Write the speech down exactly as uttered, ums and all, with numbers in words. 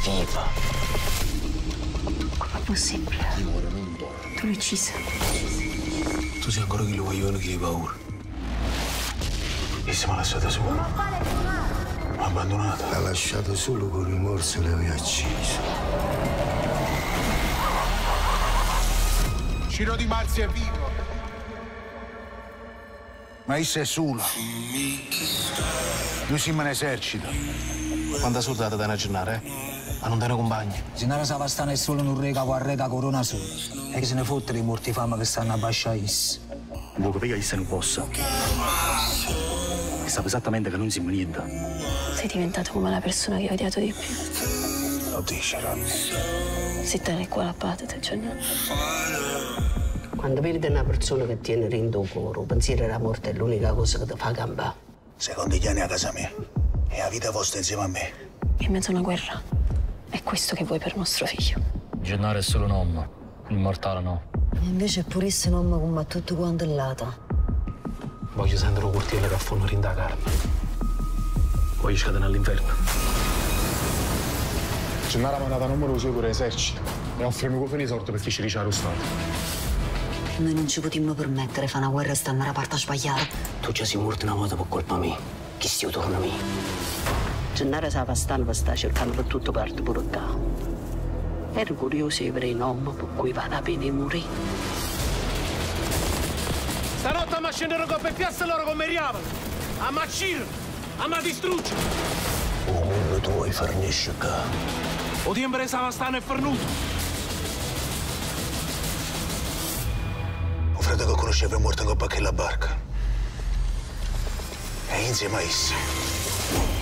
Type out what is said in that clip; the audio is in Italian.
viva. Com'è possibile? Dimora non dorme. Tu l'hai uccisa. Tu sei ancora chi lo vogliono che hai paura. E si mi ha lasciata sola. Mi ha abbandonata. L'ha lasciato solo con rimorso e l'aveva ucciso. Ciro Di Marzio è vivo. Ma essa è sola. Noi siamo in esercito. Quanta soldata da aggiornare, eh? Ma non te ne compagni. Genny Savastano è solo un rega con rega corona sola. E che se ne fotte dei morti fama che stanno a basciaisse. Vuoi capire che se ne possa? E sa esattamente che non siamo niente. Sei diventato come la persona che ho odiato di più. Lo dici, Ron. Se te ne qua la patata, cioè no. Quando vedi una persona che tiene rindo cuore, il pensiero della morte è l'unica cosa che ti fa campare. Secondo gli anni a casa mia. E la vita vostra insieme a me. In mezzo a una guerra. È questo che vuoi per nostro figlio. Gennaro è solo un uomo, Immortal no. E invece è purissimo un uomo come tutto quanto è lata. Voglio sentire un cortiere che affonda in da carne. Voglio scatenare all'inferno. Gennaro ha mandato a numero suo per l'esercito. E offre un di sorte per chi ci dice arrestato. Noi non ci potremmo permettere di fare una guerra e stare nella parte sbagliata. Tu già sei morto una volta per colpa mia. Chi stia torna a me? Genny Savastano sta cercando per tutte parti pure qua. Ero curioso di vedere un uomo per cui va la pena di morire. Stanotte mi scendono con per piazza loro come riavano. A macire, a ma distruggere. Gomorra tu vuoi farnisce qua. O tempo di Savastano è fornuto. Un fratello che conoscevo è morto in coppa che la barca. E insieme a essi.